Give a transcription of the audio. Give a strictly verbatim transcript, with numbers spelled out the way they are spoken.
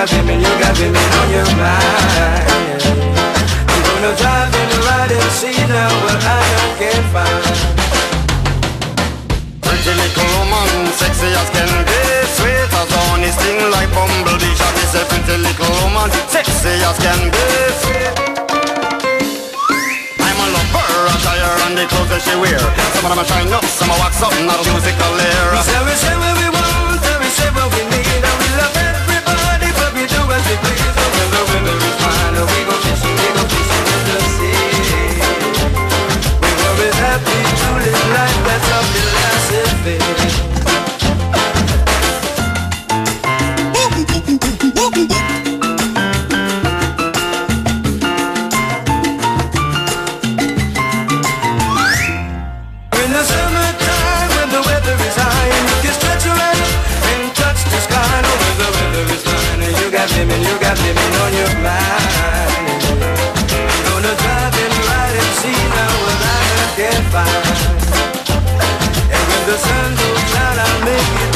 got women, you got women on your mind. I'm gonna drive and ride and see now what I can't find. Pretty little woman, sexy as can be, sweet as honey, sting like bumblebee. Shall we say pretty little woman, sexy as can be, sweet. I'm a lover, I tie her on the clothes that she wear. Some of them are shine up, some are wax up, not a musical air. We say we say what we want, and we say what we need, and we love everybody, but we do as we please. So when the weather is fine, we go fishing, we go fishing in the sea. We were always happy to live life, that's our philosophy. In the summertime, when the weather is high, and you can stretch your hand and touch the sky. No, when the weather is fine, and you got women, you got women on your mind. Gonna drive and ride and see now what I can find. And when the sun goes out, I'll make it